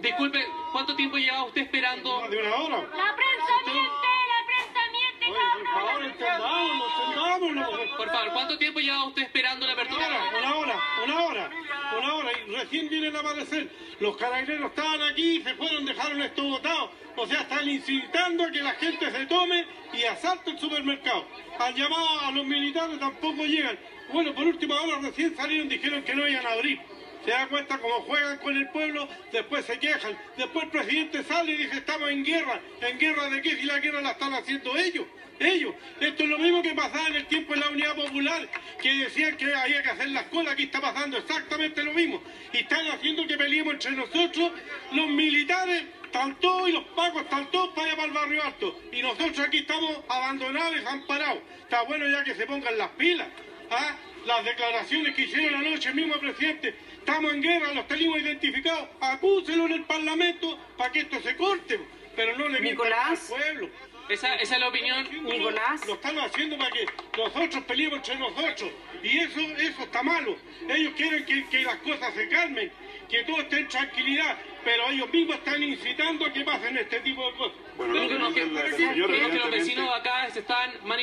Disculpe, ¿cuánto tiempo lleva usted esperando? Más de una hora. La prensa miente, Oye, por favor, entendámonos. Por favor, ¿cuánto tiempo lleva usted esperando la apertura? Una hora. Y recién vienen a aparecer. Los carabineros estaban aquí y se fueron, dejaron esto botado. O sea, están incitando a que la gente se tome y asalte el supermercado. Han llamado a los militares, tampoco llegan. Bueno, por última hora recién salieron, dijeron que no iban a abrir. Se da cuenta cómo juegan con el pueblo, después se quejan. Después el presidente sale y dice, estamos en guerra. ¿En guerra de qué? Si la guerra la están haciendo ellos. Esto es lo mismo que pasaba en el tiempo de la Unidad Popular, que decían que había que hacer las colas. Aquí está pasando exactamente lo mismo. Y están haciendo que peleemos entre nosotros. Los militares están todos y los pacos están todos para allá para el barrio alto. Y nosotros aquí estamos abandonados y desamparados. Está bueno ya que se pongan las pilas. ¿Ah? Las declaraciones que hicieron anoche el mismo presidente, estamos en guerra, los tenemos identificados, acúselo en el Parlamento para que esto se corte, pero no le mientan al pueblo. Esa es la opinión. Nicolás. Lo están haciendo para que nosotros peleemos entre nosotros, y eso está malo. Ellos quieren que las cosas se calmen, que todo esté en tranquilidad, pero ellos mismos están incitando a que pasen este tipo de cosas. Bueno, Creo que los vecinos acá se están manifestando.